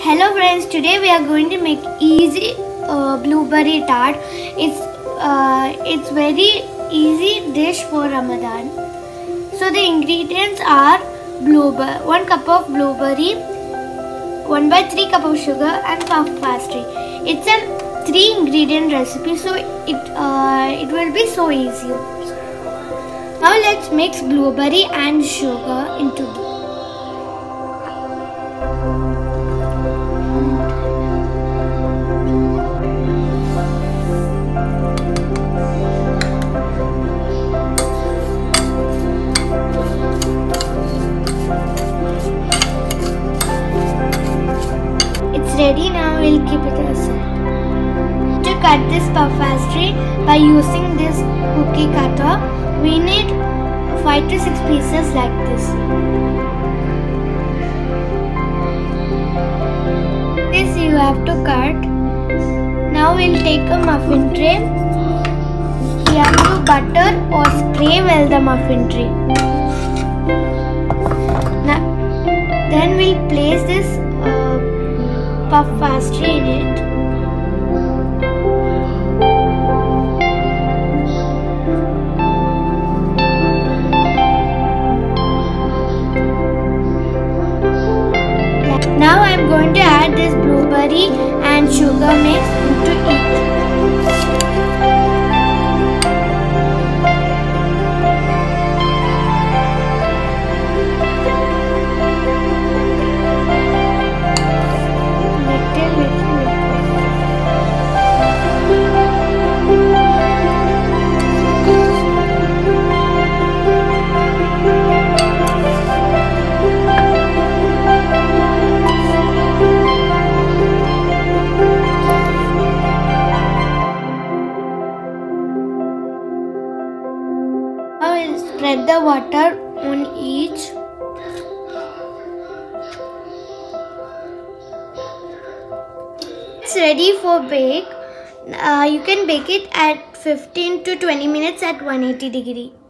Hello friends, today we are going to make easy blueberry tart. It's very easy dish for Ramadan. So the ingredients are 1 cup of blueberry, 1/3 cup of sugar and puff pastry. It's a 3 ingredient recipe, so it will be so easy. Now let's mix blueberry and sugar into it. Ready, now we'll keep it aside. To cut this puff pastry by using this cookie cutter, we need 5 to 6 pieces like this. This you have to cut. Now we'll take a muffin tray. We have to butter or spray well the muffin tray. Now, then we'll place this puff pastry in it. Now I am going to add this blueberry and sugar mix into it. Now we'll spread the water on each. It's ready for bake. You can bake it at 15 to 20 minutes at 180 degree.